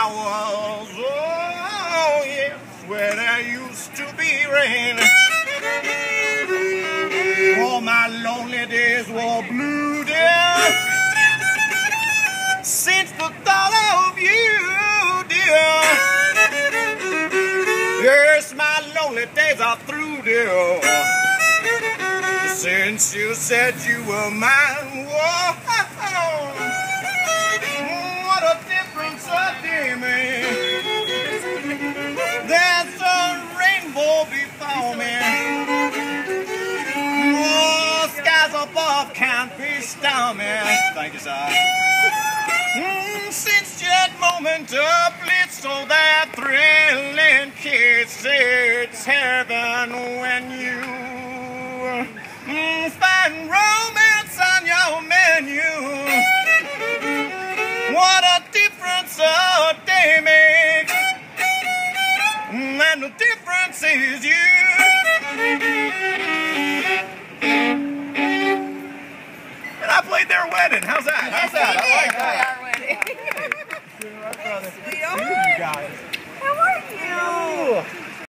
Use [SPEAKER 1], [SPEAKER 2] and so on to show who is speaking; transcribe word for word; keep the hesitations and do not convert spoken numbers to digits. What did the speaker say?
[SPEAKER 1] flowers, oh yes, where there used to be rain. All my lonely days were blue, dear, since the thought of you, dear. Yes, my lonely days are through, dear, since you said you were mine. Whoa, what a difference a day made. There's a rainbow before me. Oh, skies above can't be stormy. Thank you, sir. Mm, since that moment of bliss, so that thrilling kiss, it's heaven when you mm, find romance on your menu. What a difference a day makes, mm, and the difference is you. And I played their wedding. How's that? How's that? I like that.
[SPEAKER 2] Our wedding.
[SPEAKER 1] Sweetheart. You guys.